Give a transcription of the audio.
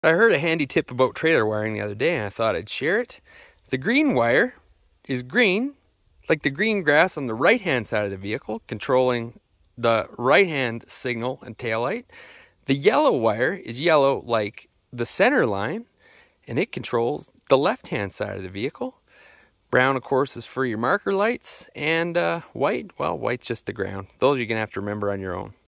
I heard a handy tip about trailer wiring the other day and I thought I'd share it. The green wire is green, like the green grass on the right-hand side of the vehicle, controlling the right-hand signal and taillight. The yellow wire is yellow like the center line, and it controls the left-hand side of the vehicle. Brown, of course, is for your marker lights, and white, well, white's just the ground. Those you're going to have to remember on your own.